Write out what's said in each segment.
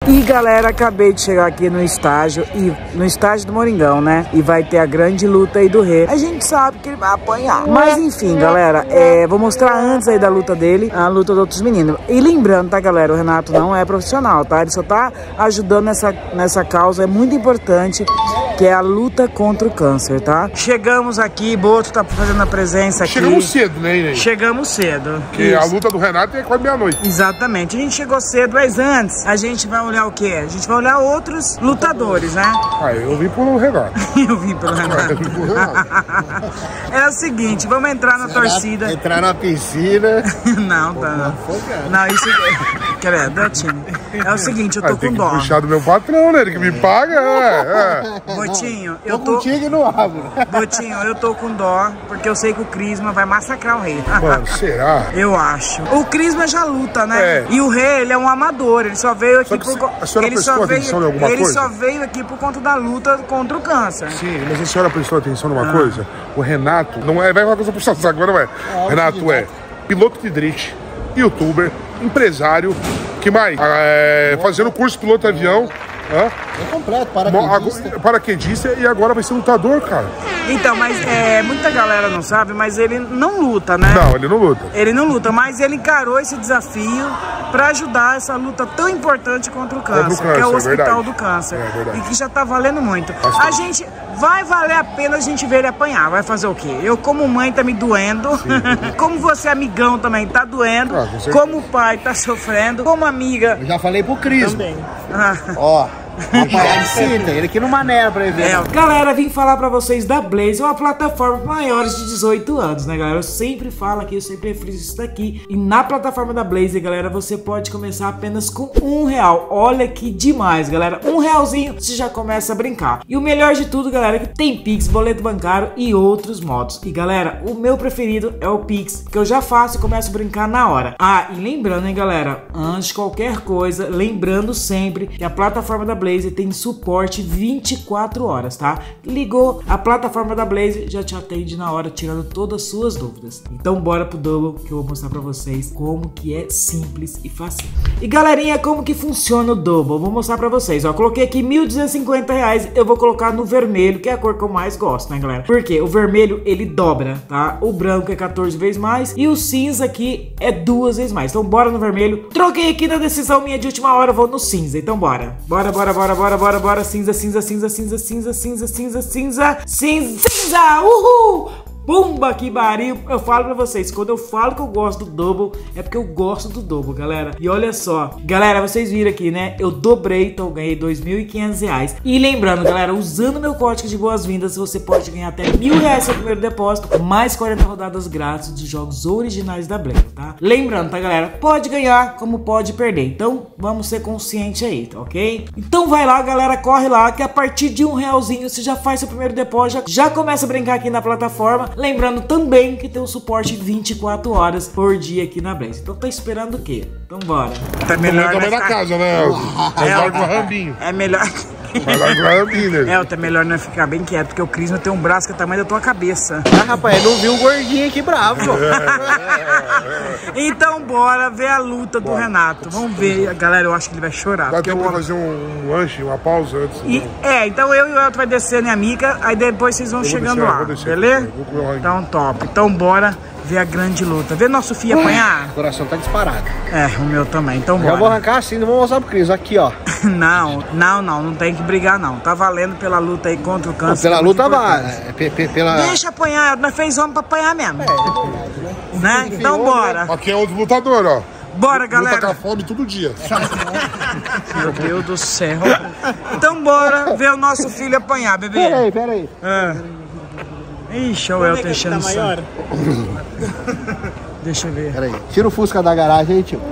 E galera, acabei de chegar aqui no estágio do Moringão, né? E vai ter a grande luta aí do Rê. A gente sabe que ele vai apanhar. Mas enfim, galera, vou mostrar antes aí da luta dele, a luta dos outros meninos. E lembrando, tá, galera, o Renato não é profissional, tá? Ele só tá ajudando nessa causa, é muito importante, que é a luta contra o câncer, tá? Chegamos aqui, Boto tá fazendo a presença aqui. Chegamos cedo, né, Inês? Chegamos cedo. Porque a luta do Renato é quase meia-noite. Exatamente. A gente chegou cedo, mas antes a gente vai olhar o quê? A gente vai olhar outros lutadores, né? Ah, eu vim pelo Renato. Eu vim pelo Renato. É o seguinte, vamos entrar na torcida. Entrar na piscina. Não, tá. Não, isso... Credo, Botinho. É o seguinte, eu tô com dó. Tem que puxar do meu patrão, né? Ele que me paga, Botinho, eu tô... contigo e não abro. Botinho, eu tô com dó, porque eu sei que o Crisma vai massacrar o Rei. Mano, será? Eu acho. O Crisma já luta, né? E o Rei, ele é um amador, ele só veio aqui por... A senhora prestou atenção em alguma coisa? Ele só veio aqui por conta da luta contra o câncer. Sim, mas a senhora prestou atenção numa coisa? O Renato, não é, vai uma coisa puxar saco, agora não é. Renato é piloto de drift, youtuber, empresário, que mais? Fazendo curso de piloto de avião. É completo, paraquedista e agora vai ser lutador, cara. Então, mas muita galera não sabe, mas ele não luta, né? Não, ele não luta. Ele não luta, mas ele encarou esse desafio pra ajudar essa luta tão importante contra o câncer, que é o Hospital do Câncer. E que já tá valendo muito. A gente vai valer a pena a gente ver ele apanhar. Vai fazer o quê? Eu, como mãe, tá me doendo. Como você, amigão, também tá doendo. Como pai, tá sofrendo. Como amiga... Eu já falei pro Cris. Também. Ó. Apanhar de cinta, ele aqui no Mané pra ele ver. Galera, vim falar pra vocês da Blaze, uma plataforma para maiores de 18 anos, né, galera? Eu sempre falo aqui, eu sempre friso isso daqui. E na plataforma da Blaze, galera, você pode começar apenas com R$1. Olha que demais, galera. R$1 você já começa a brincar. E o melhor de tudo, galera, é que tem Pix, boleto bancário e outros modos. E galera, o meu preferido é o Pix, que eu já faço e começo a brincar na hora. Ah, e lembrando, hein, galera, antes de qualquer coisa, lembrando sempre que a plataforma da Blaze tem suporte 24 horas, tá? Ligou a plataforma da Blaze, já te atende na hora, tirando todas as suas dúvidas. Então bora pro Double, que eu vou mostrar pra vocês como que é simples e fácil. E galerinha, como que funciona o Double? Vou mostrar pra vocês, ó. Coloquei aqui R$1.250, eu vou colocar no vermelho, que é a cor que eu mais gosto, né, galera? Porque o vermelho, ele dobra, tá? O branco é 14 vezes mais e o cinza aqui é 2 vezes mais. Então bora no vermelho. Troquei aqui na decisão minha de última hora, eu vou no cinza. Então bora. Bora. Cinza. Uhul! Pumba, que baril. Eu falo pra vocês, quando eu falo que eu gosto do Double, é porque eu gosto do Double, galera. E olha só, galera, vocês viram aqui, né? Eu dobrei, então eu ganhei R$2.500. E lembrando, galera, usando meu código de boas-vindas, você pode ganhar até R$1.000 no primeiro depósito, mais 40 rodadas grátis dos jogos originais da Blaze, tá? Lembrando, tá, galera? Pode ganhar, como pode perder. Então, vamos ser conscientes aí, tá, ok? Então vai lá, galera, corre lá, que a partir de R$1 você já faz seu primeiro depósito, já começa a brincar aqui na plataforma. Lembrando também que tem um suporte 24 horas por dia aqui na Blaze. Então tá esperando o quê? Então bora. Tá melhor também na casa, né? Vai com o Rambinho. É melhor... Vai lá com o Rambinho, né? Tá melhor não ficar bem quieto, porque o Crisma tem um braço que é o tamanho da tua cabeça. Ah, rapaz, não viu o gordinho aqui bravo. Então bora ver a luta do Renato. Vamos ver, galera, eu acho que ele vai chorar. Dá tempo pra fazer um lanche, uma pausa antes. Então eu e o Elton vai descer, né, amiga? Aí depois vocês vão chegando lá, beleza? Então top. Então bora ver a grande luta. Ver nosso filho apanhar. O coração tá disparado. O meu também. Então bora. Já vou arrancar assim, não vou mostrar pro Cris. Aqui, ó. Não tem que brigar, não. Tá valendo pela luta aí contra o câncer. Pela luta vai. Deixa apanhar, nós fez homem pra apanhar mesmo. Né? Então bora. Aqui é outro lutador, ó. Bora, galera. Luta com a fome todo dia. Meu Deus do céu. Então bora ver o nosso filho apanhar, bebê. Pera aí. Ixi, o Elton enchendo o saco. Deixa eu ver. Pera aí. Tira o Fusca da garagem aí, tio.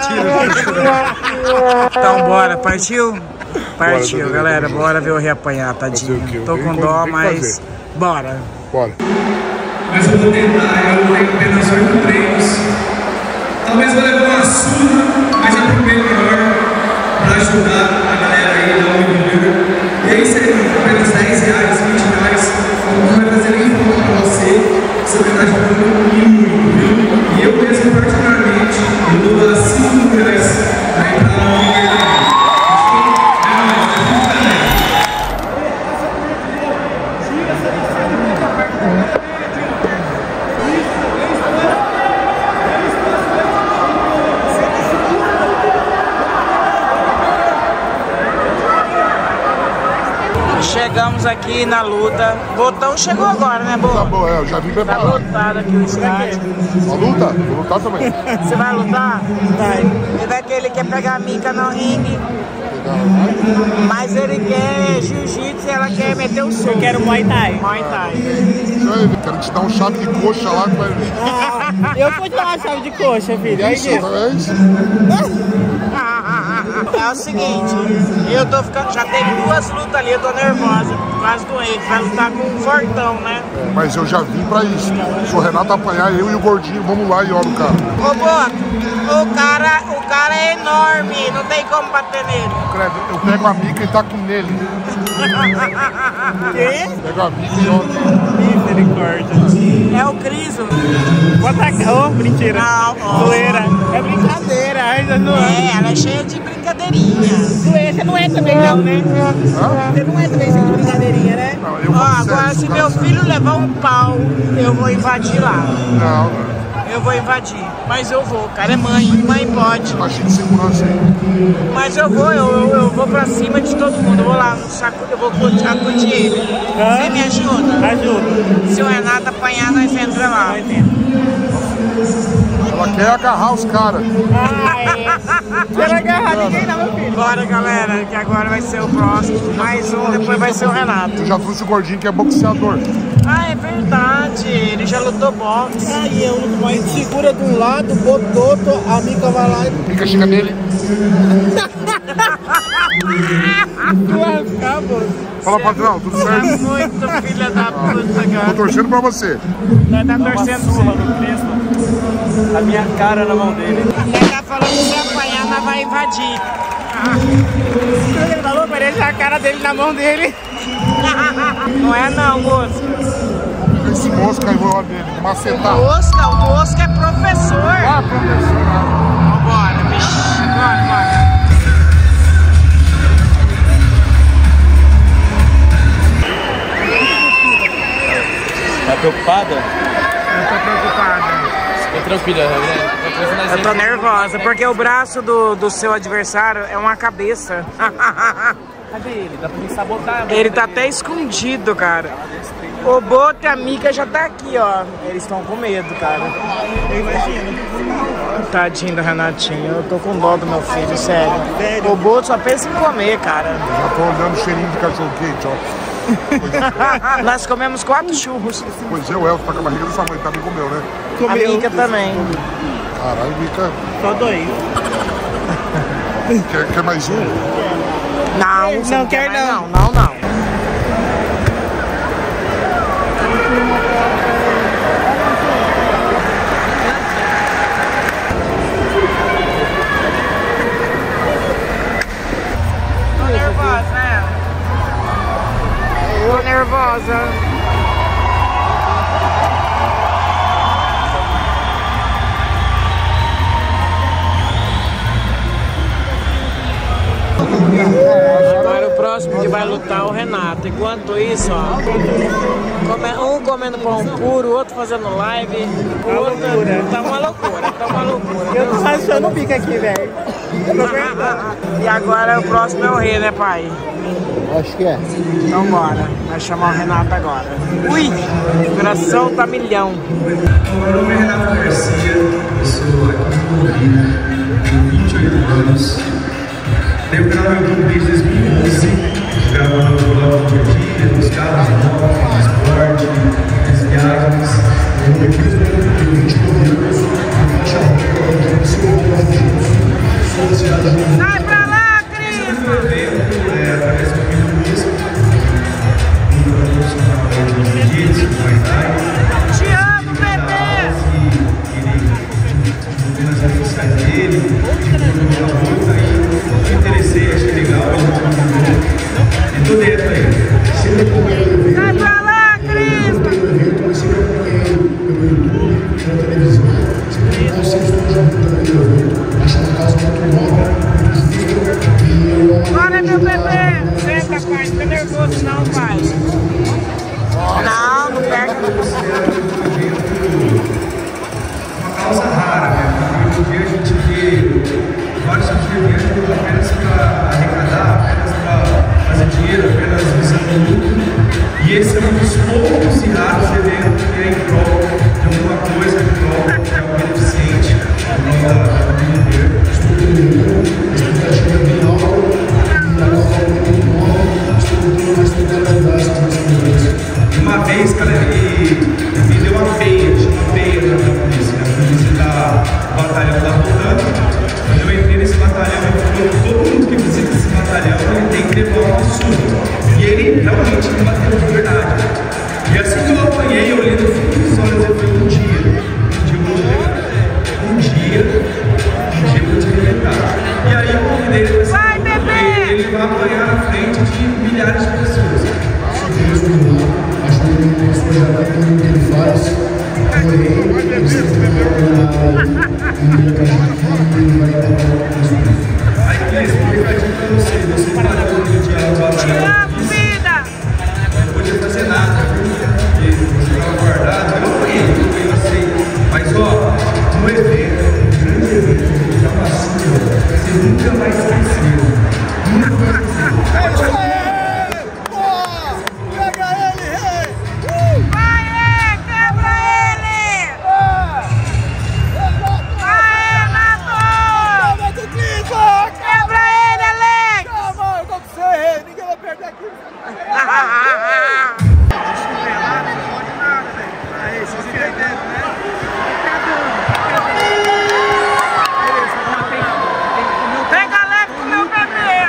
Então bora, partiu? Partiu, bora, galera. Bora ver o Rei apanhar, tadinho. Tô com dó, mas bora. Mas eu vou tentar, eu vou ter apenas 8 treinos. Talvez vou levar uma surra, mas eu vou melhor para ajudar a galera aí a dar um vídeo. E aí, seria apenas R$10, R$20. Não vai fazer nem falta para você. Você vai estar jogando muito, viu? E eu mesmo, particularmente, eu dou R$5 para entrar na minha. Chegamos aqui na luta. Botão chegou agora, né, Boa? Tá bom, eu já vim Tá preparado. lotado aqui o estádio. Uma luta? Vou lutar também. Você vai lutar? Vai. Ele vai que ele quer pegar a Mika no ringue. Mas ele quer jiu-jitsu e ela quer meter o soco. Eu quero Muay Thai. Muay Thai. Quero te dar um chave de coxa lá que vai ver. Eu vou te dar uma chave de coxa, filho. Aí, Isso, é isso. É o seguinte, eu tô ficando. Já teve 2 lutas ali, eu tô nervosa. Quase doente. Vai lutar com um fortão, né? Mas eu já vim pra isso. Se o Renato apanhar, eu e o Gordinho, vamos lá e olha o cara. Ô, Boto, o cara é enorme, não tem como bater nele. Eu pego a mica e taco nele. Quê? Pego a mica e olho. Misericórdia. É o Criso. Bota a mentira. Não, Zoeira. É brincadeira. Ainda não É, ela é cheia de brincadeirinha. Você não é também, não, né? Você não é também cheio de brincadeirinha, né? Não, eu Ó, vou agora sério, se cara, meu filho levar um pau, eu vou invadir lá. Não, Eu vou invadir. Mas eu vou, o cara é mãe pode. imagina de segurança aí. Mas eu vou pra cima de todo mundo. Eu vou lá no saco, eu vou acudir ele. Você me ajuda? Ajuda. Se o Renato apanhar, nós entramos lá. Ela quer agarrar os caras. Não quero agarrar ninguém, não, meu filho. Bora, galera, que agora vai ser o próximo. Mais um, depois vai ser o Renato. Eu já trouxe o Gordinho que é boxeador. Ah, é verdade. Ele já lutou boxe. Aí eu luto mais, segura de um lado, botou, a Mica vai lá e Mica chega nele. tu vai ficar, moço. Fala, patrão, tudo É certo? muito filha da puta, Tô cara. torcendo pra você. Nós tá torcendo pra você. A minha cara na mão dele. Ele tá falando que se apanhar, nós vai invadir. Ele falou pra ele a cara dele na mão dele. Não é não, moço. Esse mosca aí, vou olhar dele, macetar. O Mosca é professor. Ah, professor. Vambora, bicho. Bora. Tá preocupada? Eu tô preocupada. Fica tranquila, né? Eu tô nervosa, porque o braço do seu adversário é uma cabeça. Cadê ele? Dá pra me sabotar. Ele tá até escondido, cara. O Boto e a Mika já tá aqui, ó. Eles estão com medo, cara. Eu imagino. Tadinho do Renatinho, eu tô com dó do meu filho, sério. O Boto só pensa em comer, cara. Já tô olhando o cheirinho de cachorro quente, ó. Nós comemos 4 churros. Pois é, o Elton tá com a barriga dessa mãe, também comeu, né? A Mika também. Caralho, Mica. Só 2. Quer mais um? Não, você Não quer mais, não. Não. Tô nervosa, né? Tô nervosa. Agora o próximo que vai lutar é o Renato. Enquanto isso, ó, um comendo pão puro, o outro fazendo live, o outro tá uma loucura. Eu tô rachando o bico aqui, velho. E agora o próximo é o rei, né, pai? Acho que é. Então bora, vai chamar o Renato agora. Ui, o coração tá milhão. Meu nome é Renato Garcia, eu sou aqui de Londrina, tenho 28 anos. Tenho um canal no YouTube desde 2011, gravando o blog do dia a dia, dos carros novos, do esporte, das viagens. Eu tenho 29 anos, eu faço a roupa, eu sou o sou da cidade de Londrina. Sai pra lá, Cristo! Através do meu mesmo, no profissional de jiu-jitsu, Muay Thai. Te amo, bebê! Nas redes sociais dele, eu interessei, achei legal, e tô dentro aí. Sai pra lá, Cristo! Bora, meu bebê! Senta, pai, não fica nervoso não, pai. Não perde. Uma causa rara, né? Porque a gente vê vários tipos de eventos apenas para arrecadar, apenas para fazer dinheiro, apenas visando ele vai apanhar na frente de milhares de pessoas. Acho que ele tem projeto tudo que ele faz. Porém, ele sempre Aí, Cris, recadinho pra vocês. Vocês pararam o diálogo. Te amo, vida! Não podia fazer nada, viu? Porque você estava guardado. Eu não conheço, assim. Mas, ó, um evento, um grande evento que já passou, você nunca vai esquecer. Nunca vai esquecer. É isso aí! Pega ele, rei! Vai, quebra ele! Vai, Renato! Momento Cris! Quebra ele, Alex! Calma, eu tô com você, rei! Ninguém vai perder aqui! Aí, vocês entenderam, né? Pega Alex, meu bebê!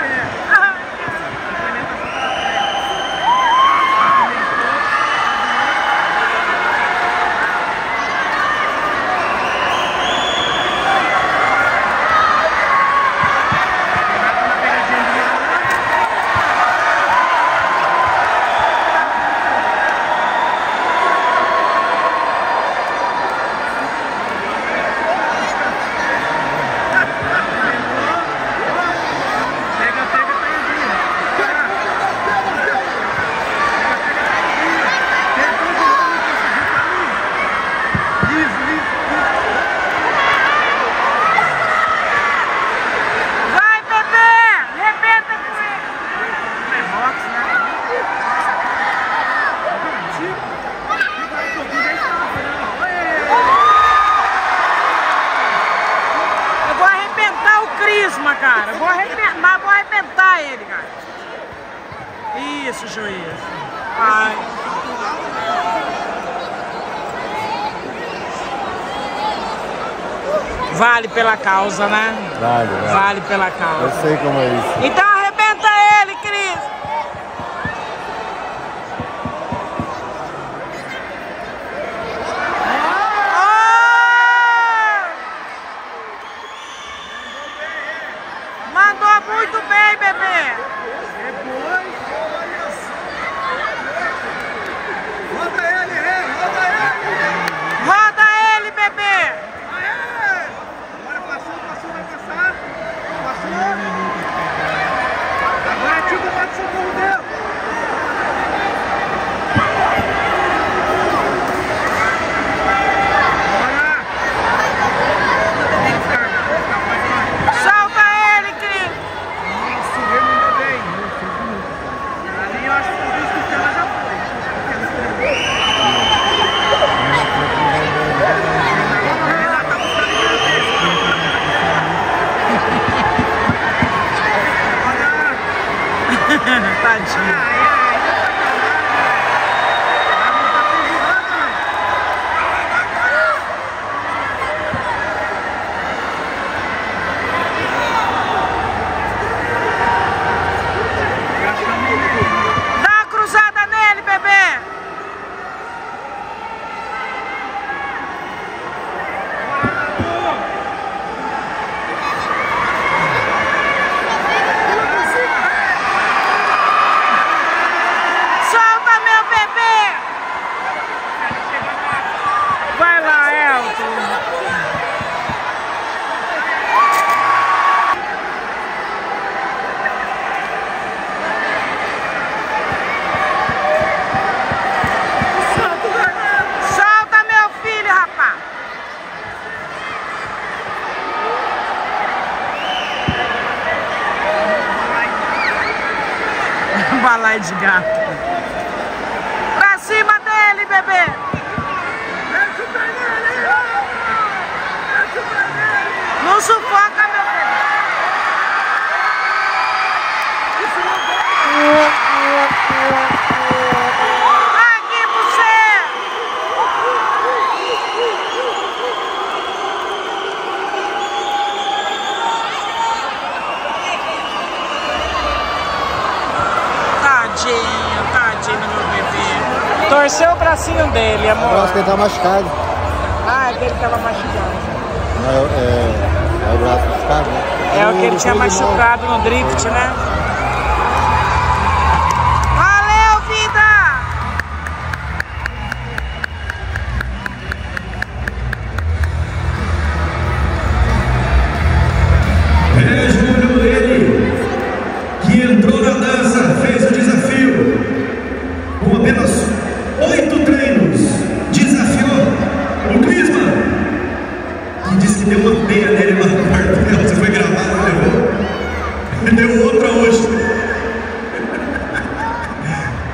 Vai, bebê! Rebenta com ele! Eu vou arrebentar o Crisma, cara. Vou arrebentar ele, cara. Isso, juiz. Vai. Vale pela causa, né? Vale, Vale pela causa. eu sei como é isso. Então arrebenta ele, Cris! Mandou muito bem, bebê! Roda ele, rei! Roda ele! Roda ele, bebê! Agora passou, vai passar. Passou. Agora é tipo bate socorro dele. Solta ele, Cris! Nossa, o rei mandou bem. Ali eu acho que o risco que ela já Tadinho. Dá uma cruzada nele, bebê! Solta, meu bebê! Vai lá, Elton! Solta, meu filho, rapaz! Balai de gato. Pra cima dele, bebê! Não sufoca, meu bebê! Aqui pra você! Tadinho, meu bebê. Torceu o bracinho dele, amor. Eu acho que ele tá machucado. Ah, é que ele tava machucado. É o braço machucado, né? É o que ele tinha machucado no drift, né?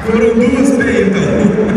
Foram duas bem, então.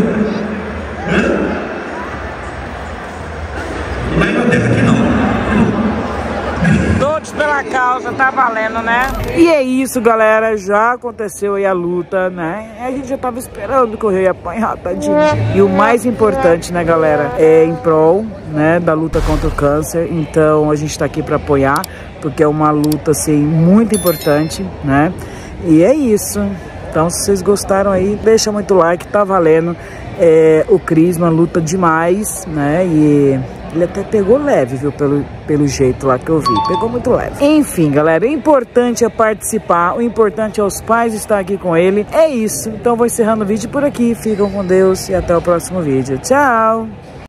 Não vai bater aqui, não. Todos pela causa, tá valendo, né? E é isso, galera. Já aconteceu aí a luta, né? A gente já tava esperando que o rei ia apanhar, tadinho. E o mais importante, né, galera? É em prol, né, da luta contra o câncer. Então a gente tá aqui pra apoiar, porque é uma luta, assim, muito importante, né? E é isso. Então, se vocês gostaram aí, deixa muito like, tá valendo. O Crisma luta demais, né? E ele até pegou leve, viu? Pelo jeito lá que eu vi. Pegou muito leve. Enfim, galera, o importante é participar. O importante é os pais estar aqui com ele. É isso. Então, vou encerrando o vídeo por aqui. Ficam com Deus e até o próximo vídeo. Tchau!